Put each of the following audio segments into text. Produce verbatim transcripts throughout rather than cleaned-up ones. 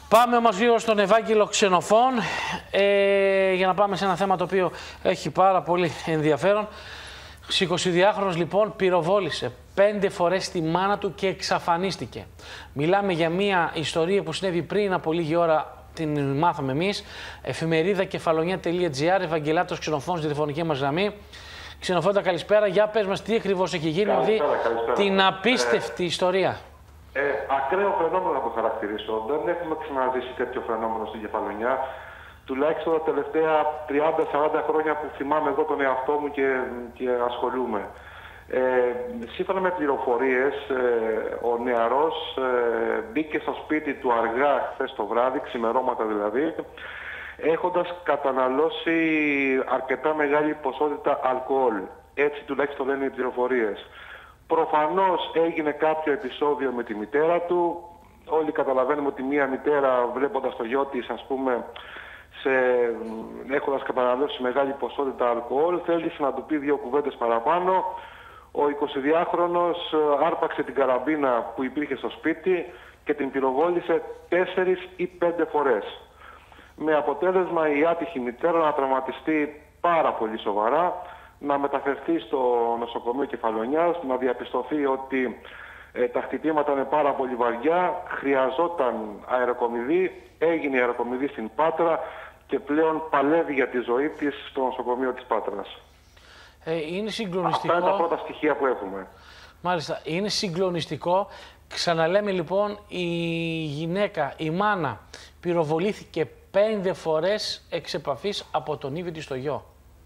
Πάμε όμως λίγο στον Ευάγγελο Ξενοφών ε, για να πάμε σε ένα θέμα το οποίο έχει πάρα πολύ ενδιαφέρον. εικοσιδυάχρονος λοιπόν πυροβόλησε πέντε φορές τη μάνα του και εξαφανίστηκε. Μιλάμε για μια ιστορία που συνέβη πριν από λίγη ώρα, την μάθαμε εμείς. Εφημερίδα κεφαλονιά τελεία τζι άρ, Ευαγγελάτος Ξενοφών στη τηλεφωνική μας γραμμή. Ξενοφώντα, καλησπέρα. Για πες μας τι ακριβώς έχει γίνει, δηλαδή την απίστευτη ε, ιστορία. Ε, ακραίο φαινόμενο να το χαρακτηρίσω. Δεν έχουμε ξαναζήσει τέτοιο φαινόμενο στην Κεφαλονιά. Τουλάχιστον τα τελευταία τριάντα σαράντα χρόνια που θυμάμαι εγώ τον εαυτό μου και, και ασχολούμαι. Ε, σύμφωνα με πληροφορίες, ε, ο νεαρός ε, μπήκε στο σπίτι του αργά χθες το βράδυ, ξημερώματα δηλαδή, έχοντας καταναλώσει αρκετά μεγάλη ποσότητα αλκοόλ. Έτσι τουλάχιστον λένε οι πληροφορίες. Προφανώς έγινε κάποιο επεισόδιο με τη μητέρα του. Όλοι καταλαβαίνουμε ότι μία μητέρα, βλέποντας το γιο της, ας πούμε, σε, έχοντας καταναλώσει μεγάλη ποσότητα αλκοόλ, θέλησε να του πει δύο κουβέντες παραπάνω. Ο εικοσιδυάχρονος άρπαξε την καραμπίνα που υπήρχε στο σπίτι και την πυροβόλησε τέσσερις ή πέντε φορές. Με αποτέλεσμα η άτυχη μητέρα να τραυματιστεί πάρα πολύ σοβαρά, να μεταφερθεί στο νοσοκομείο Κεφαλονιάς, να διαπιστωθεί ότι ε, τα χτυπήματα είναι πάρα πολύ βαριά, χρειαζόταν αεροκομιδή, έγινε αεροκομιδή στην Πάτρα και πλέον παλεύει για τη ζωή της στο νοσοκομείο της Πάτρας. Ε, είναι συγκλονιστικό. Αυτά είναι τα πρώτα στοιχεία που έχουμε. Μάλιστα, είναι συγκλονιστικό. Ξαναλέμε λοιπόν, η γυναίκα, η μάνα, πυροβολήθηκε πέντε φορές εξ επαφής από τον ίδιο της το γιο.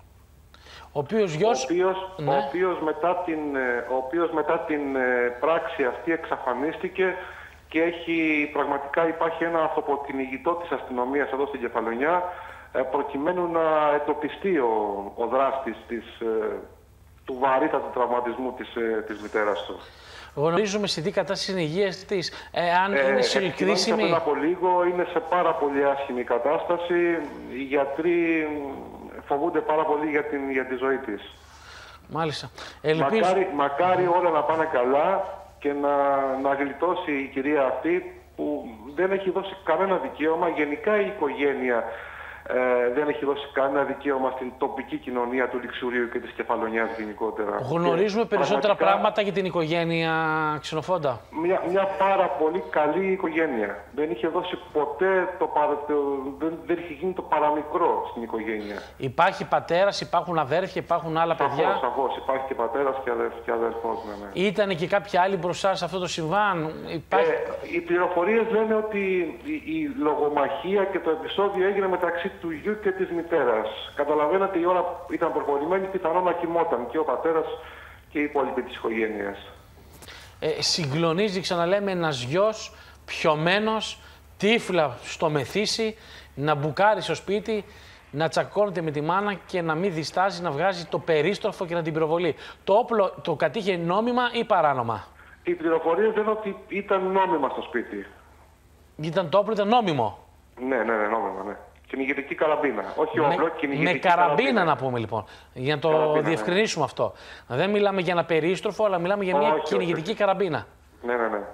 Ο οποίος γιος... Ο οποίος, ναι. ο οποίος, μετά, την, ο οποίος μετά την πράξη αυτή εξαφανίστηκε και έχει, πραγματικά υπάρχει ένα ανθρωποκυνηγητό της αστυνομίας εδώ στην Κεφαλονιά, προκειμένου να εντοπιστεί ο, ο δράστης της, του βαρύτατου τραυματισμού της, της μητέρας του. Γνωρίζουμε σε τι κατάσταση είναι υγείας της, ε, αν ε, είναι σε κρίσιμη... Πριν από λίγο είναι σε πάρα πολύ άσχημη κατάσταση. Οι γιατροί φοβούνται πάρα πολύ για, την, για τη ζωή της. Μάλιστα. Ελπίζω... Μακάρι, μακάρι όλα να πάνε καλά και να, να γλιτώσει η κυρία αυτή που δεν έχει δώσει κανένα δικαίωμα. Γενικά η οικογένεια ε, δεν έχει δώσει κανένα δικαίωμα στην τοπική κοινωνία του Λιξουρίου και της Κεφαλονιάς γενικότερα. Γνωρίζουμε και περισσότερα πράγματα για την οικογένεια, Ξενοφώντα. Μια, μια πάρα πολύ καλή οικογένεια. Δεν είχε δώσει ποτέ το, παρα, το δεν, δεν είχε γίνει το παραμικρό στην οικογένεια. Υπάρχει πατέρας, υπάρχουν αδέρφια, υπάρχουν άλλα σαφώς, παιδιά. Σαφώς, υπάρχει και πατέρας και, αδερφ, και αδερφός. Ναι, ναι. Ήτανε και κάποιοι άλλοι μπροστά σε αυτό το συμβάν. Υπάρχει... Ε, οι πληροφορίες λένε ότι η, η λογομαχία και το επεισόδιο έγινε μεταξύ του γιου και της μητέρας. Καταλαβαίνετε, η ώρα ήταν προχωρημένη, πιθανόν να κοιμόταν και ο πατέρας και οι υπόλοιποι της οικογένειας. Ε, συγκλονίζει, ξαναλέμε, ένας γιος πιωμένος, τύφλα στο μεθύσι, να μπουκάρει στο σπίτι, να τσακώνεται με τη μάνα και να μην διστάζει να βγάζει το περίστροφο και να την πυροβολεί. Το όπλο το κατήχε νόμιμα ή παράνομα? Οι πληροφορίες λένε ότι ήταν νόμιμα στο σπίτι. Ήταν το όπλο, ήταν νόμιμο? Ναι, ναι, ναι, νόμιμα, ναι. Κυνηγητική καραμπίνα. Όχι όπλο, κυνηγητική με καραμπίνα, καραμπίνα να πούμε λοιπόν. Για να το καραμπίνα, διευκρινίσουμε ναι. αυτό. Δεν μιλάμε για ένα περίστροφο, αλλά μιλάμε για μια όχι, κυνηγητική όχι. καραμπίνα. Ναι, ναι, ναι.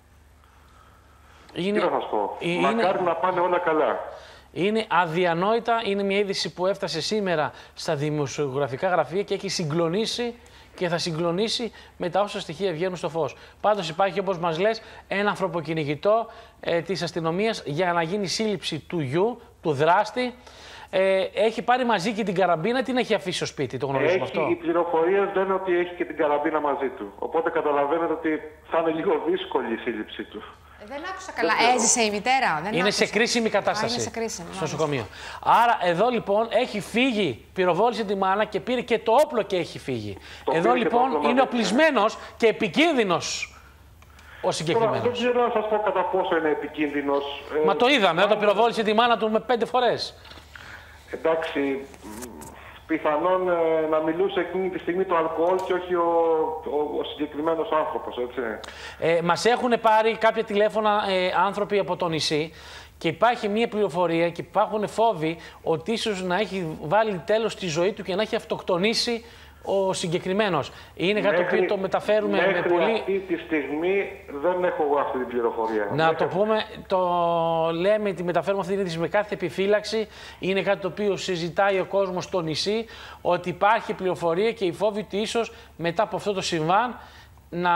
Είναι... Τι να σας πω. Είναι... Μακάρι να πάνε όλα καλά. Είναι αδιανόητα. Είναι μια είδηση που έφτασε σήμερα στα δημοσιογραφικά γραφεία και έχει συγκλονίσει και θα συγκλονίσει με τα όσα στοιχεία βγαίνουν στο φως. Πάντως υπάρχει, όπως μας λες, ένα ανθρωποκυνηγητό ε, της αστυνομίας για να γίνει σύλληψη του γιου, του δράστη. Ε, έχει πάρει μαζί και την καραμπίνα, την έχει αφήσει στο σπίτι, το γνωρίζουμε έχει, αυτό? Οι πληροφορίες λένε ότι έχει και την καραμπίνα μαζί του. Οπότε καταλαβαίνετε ότι θα είναι λίγο δύσκολη η σύλληψη του. Δεν άκουσα καλά. Έζησε η μητέρα? Δεν είναι άκουσα. σε κρίσιμη κατάσταση. Α, είναι σε κρίσιμη, στο νοσοκομείο. Άρα εδώ λοιπόν έχει φύγει, πυροβόλησε τη μάνα και πήρε και το όπλο και έχει φύγει. Το εδώ λοιπόν είναι μαζί. Οπλισμένος και επικίνδυνος ο συγκεκριμένος. Δεν ξέρω να σας πω κατά πόσο είναι επικίνδυνος. Μα το είδαμε, όταν πυροβόλησε τη μάνα του με πέντε φορές. Εντάξει, πιθανόν ε, να μιλούσε εκείνη τη στιγμή το αλκοόλ και όχι ο, ο, ο συγκεκριμένος άνθρωπος, έτσι. Ε, μας έχουν πάρει κάποια τηλέφωνα ε, άνθρωποι από το νησί και υπάρχει μία πληροφορία και υπάρχουν φόβοι ότι ίσως να έχει βάλει τέλος στη ζωή του και να έχει αυτοκτονήσει ο συγκεκριμένος. Είναι κάτι το οποίο το μεταφέρουμε μέχρι με πολύ. Αυτή τη στιγμή δεν έχω εγώ αυτή την πληροφορία. Να μέχρι... το πούμε, το λέμε, τη μεταφέρουμε αυτή την είδηση με κάθε επιφύλαξη. Είναι κάτι το οποίο συζητάει ο κόσμος στο νησί, ότι υπάρχει πληροφορία και η φόβη ότι ίσως μετά από αυτό το συμβάν να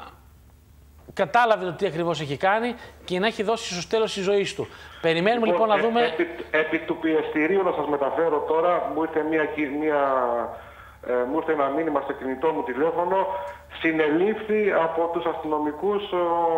κατάλαβε το τι ακριβώς έχει κάνει και να έχει δώσει στο τέλος της ζωής του. Περιμένουμε λοιπόν, λοιπόν να δούμε... Επί, επί του πιεστηρίου να σας μεταφέρω τώρα, μου ήρθε, μια, μια, ε, μου ήρθε ένα μήνυμα στο κινητό μου τηλέφωνο, συνελήφθη από τους αστυνομικούς ο,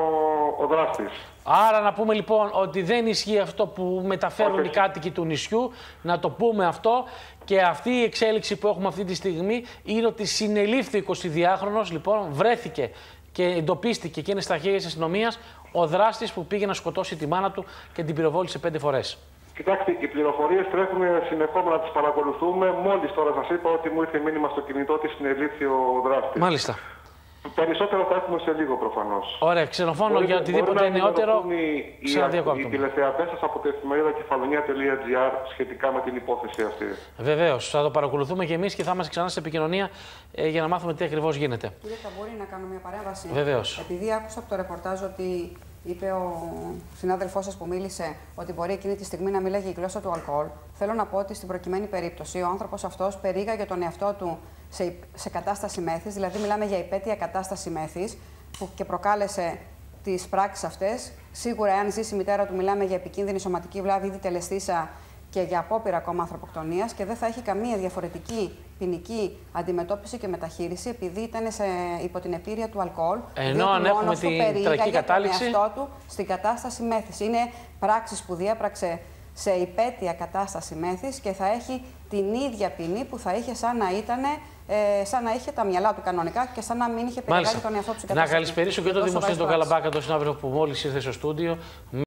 ο δράστης. Άρα να πούμε λοιπόν ότι δεν ισχύει αυτό που μεταφέρουν okay. οι κάτοικοι του νησιού, να το πούμε αυτό, και αυτή η εξέλιξη που έχουμε αυτή τη στιγμή είναι ότι συνελήφθη ο εικοσιδυάχρονος, λοιπόν βρέθηκε και εντοπίστηκε και είναι στα χέρια της αστυνομίας ο δράστης που πήγε να σκοτώσει τη μάνα του και την πυροβόλησε πέντε φορές. Κοιτάξτε, οι πληροφορίες τρέχουν συνεχόμενα, τις παρακολουθούμε. Μόλις τώρα σας είπα ότι μου ήρθε μήνυμα στο κινητό ότι συνελήφθη ο δράστης. Μάλιστα. Περισσότερο θα έχουμε σε λίγο προφανώς. Ωραία, ξενοφώνω για οτιδήποτε νεότερο. Οι, οι τηλεθεατές σας από την εφημερίδα κεφαλονία τελεία τζι άρ σχετικά με την υπόθεση αυτή. Βεβαίως, θα το παρακολουθούμε και εμείς και θα είμαστε ξανά σε επικοινωνία ε, για να μάθουμε τι ακριβώς γίνεται. Κύριε Καμπούρη, να κάνω μια παρέμβαση. Βεβαίως. Επειδή άκουσα από το ρεπορτάζ ότι είπε ο συνάδελφός σας που μίλησε ότι μπορεί εκείνη τη στιγμή να μιλάγει η γλώσσα του αλκοόλ, θέλω να πω ότι στην προκειμένη περίπτωση ο άνθρωπος αυτός περίγαγε τον εαυτό του σε, σε κατάσταση μέθης, δηλαδή μιλάμε για υπέτεια κατάσταση μέθης που και προκάλεσε τις πράξεις αυτές. Σίγουρα, εάν ζήσει η μητέρα του, μιλάμε για επικίνδυνη σωματική βλάβη, ήδη τελεστήσα, και για απόπειρα ακόμα ανθρωποκτονίας, και δεν θα έχει καμία διαφορετική ποινική αντιμετώπιση και μεταχείριση επειδή ήταν σε, υπό την επίρρεια του αλκοόλ. Ενώ αν έχουμε την τραγική κατάληξη. Τον εαυτό του στην κατάσταση μέθης. Είναι πράξεις που διέπραξε σε υπέτεια κατάσταση μέθης και θα έχει την ίδια ποινή που θα είχε σαν να ήταν, ε, σαν να είχε τα μυαλά του κανονικά και σαν να μην είχε περιγράψει τον εαυτό του στην κατάσταση. Να καλησπερίσω και τον Δημοσθένη τον Καλαμπάκα, τον συνάδελφο που μόλις ήρθε στο στούντιο.